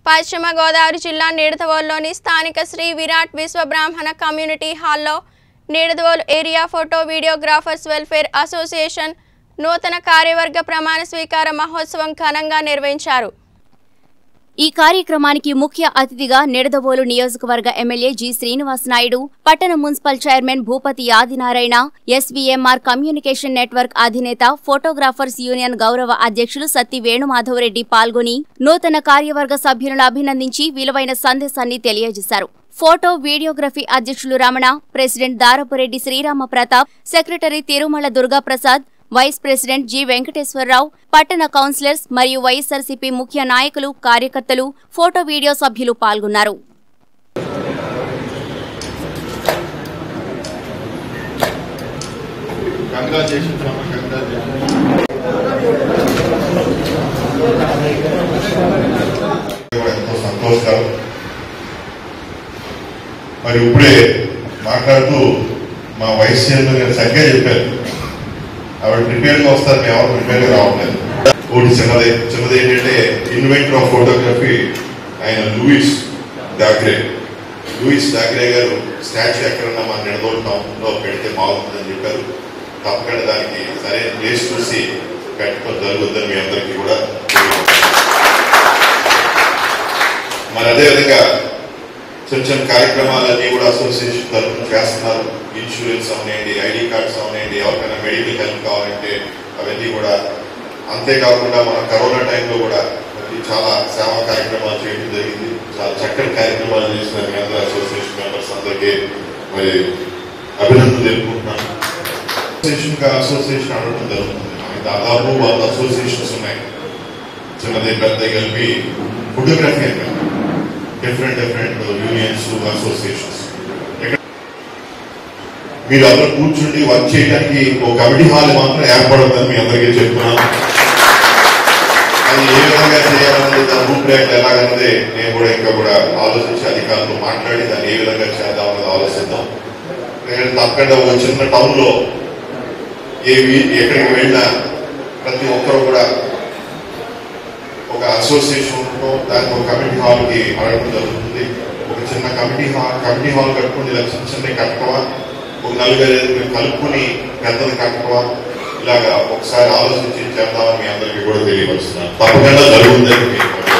పశ్చిమ గోదావరి జిల్లా నిడదవోలులోని స్థానిక శ్రీ విరాట్ విశ్వ బ్రాహ్మణ కమ్యూనిటీ హాల్లో Nidadavolu area photo videographers welfare association నూతన కార్యవర్గ ప్రమాణ స్వీకార మహోత్సవం ఘనంగా నిర్వహించారు. ఈ కార్యక్రమానికి ముఖ్య అతిథిగా నిడదవోలు నియోజకవర్గ ఎమ్మెల్యే జి శ్రీనివాస్ నాయుడు, పట్టణ municipal chairman Bhupathi Adinarayana, SVMR communication network అధినేత, ఫోటోగ్రాఫర్స్ యూనియన్ గౌరవ అధ్యక్షులు సత్తి వేణుమాధవరెడ్డి పాల్గొని నూతన కార్యవర్గ సభ్యులను అభినందించి విలువైన సందేశాన్ని తెలియజేశారు. ఫోటో వీడియోగ్రఫీ అధ్యక్షులు Ramana, president Darapureddy Srirama Pratap, secretary Tirumala Durgaprasad, vice president G Venkateswararao, పట్టణ కౌన్సిలర్స్ మరియు వైఎస్ఆర్సీపీ ముఖ్య నాయకులు, కార్యకర్తలు, ఫోటో వీడియో సభ్యులు పాల్గొన్నారు. మరి ఇప్పుడే మాట్లాడుతూ మా వైస్ చైర్మన్ గారు చక్కగా చెప్పారు, ఆవిడ ప్రిపేర్గా వస్తారు, మేము ఎవరు ప్రిపేర్గా రావట్లేదు. ఒకటి చిన్నది ఏంటంటే ఇన్వెంటర్ ఆఫ్ ఫోటోగ్రఫీ ఆయన లూయిస్ దాగ్రే గారు స్టాచ్యూ ఎక్కడన్నా మన నిడదవోలు టౌన్లో పెడితే బాగుంటుందని చెప్పారు. తప్పకుండా దానికి సరైన ప్లేస్ చూసి పెట్టడం జరుగుతుందని మీ అందరికీ కూడా. మరి అదేవిధంగా చిన్న కార్యక్రమాలన్నీ కూడా అసోసియేషన్ తరఫున చేస్తున్నారు. ఇన్సూరెన్స్ అవనండి, ఐడి కార్డ్స్ అవనండి, ఎవరికైనా మెడికల్ హెల్ప్ కావాలంటే అవన్నీ కూడా. అంతేకాకుండా మన కరోనా టైంలో కూడా చాలా సేవా కార్యక్రమాలు చేయడం జరిగింది. చాలా చక్కటి కార్యక్రమాలు చేసిన మీ అందరూ అసోసియేషన్ మెంబర్స్ అందరికీ మరి అభినందనలు తెలుపుకుంటున్నాను. అసోసియేషన్ అడగడం జరుగుతుంది. దాదాపు 100 అసోసియేషన్స్ ఉన్నాయి, చిన్నది పెద్ద కలిపి. ఫోటోగ్రఫీ అంటే డిఫరెంట్ యూనియన్స్, అసోసియేషన్స్. మీరు అందరూ కూర్చుండి వర్క్ చేయడానికి ఒక కమిటీ హాల్ మాత్రం ఏర్పడుతుందని మీ అందరికీ చెప్తున్నాను. అది ఏ విధంగా చేయాలన్నది, దాని రూపురేఖ ఎలాగన్నది నేను కూడా ఇంకా కూడా ఆలోచించి అధికారులతో మాట్లాడి దాన్ని ఏ విధంగా చేద్దామన్నది ఆలోచిద్దాం. తప్పకుండా ఒక చిన్న టౌన్ లో ఎక్కడికి వెళ్ళినా ప్రతి ఒక్కరు కూడా ఒక అసోసియేషన్ ఉండటం, దానికి ఒక కమిటీ హాల్ కి అడగడం జరుగుతుంది. ఒక చిన్న కమిటీ హాల్ కట్టుకుని ఇలా చిన్న కట్టవా, ఒక 4-5 కలుపుకుని పెద్దది కట్టవా, ఇలాగా ఒకసారి ఆలోచించి చేద్దామని మీ అందరికీ కూడా తెలియవస్తున్నాను. తప్పకుండా జరుగుతుందని